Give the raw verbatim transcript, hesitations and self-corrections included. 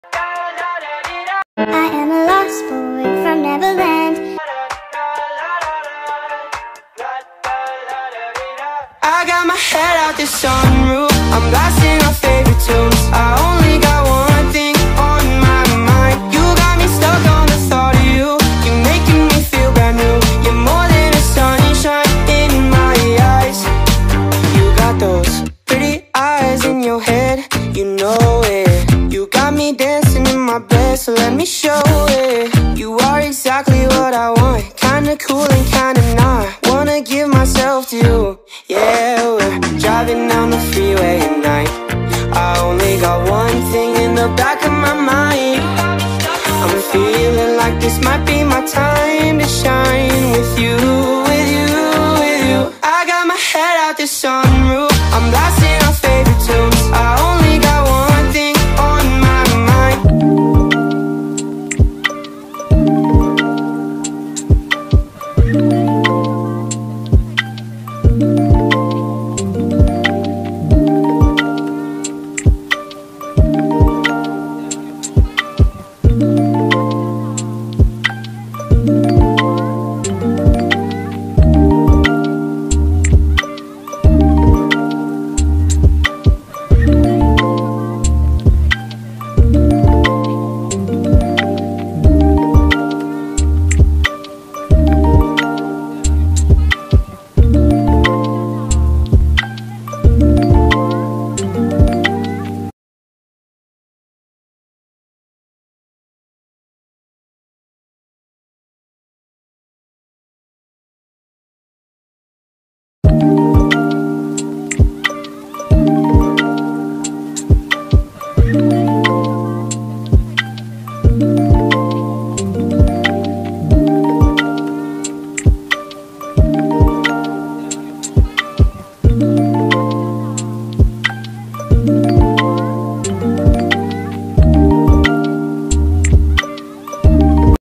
I am a lost boy from Neverland. I got my head out the sunroof, I'm blasting our favorite tunes. I only got one thing on my mind. You got me stuck on the thought of you. You're making me feel brand new. You're more than a sunshine in my eyes. You got those pretty eyes in your head, you know it. You got me dancing in my bed, so let me show it. You are exactly what I want, kinda cool and kinda not. Wanna give myself to you. Yeah, we're driving down the freeway at night. I only got one thing in the back of my mind. I'm feeling like this might be my time.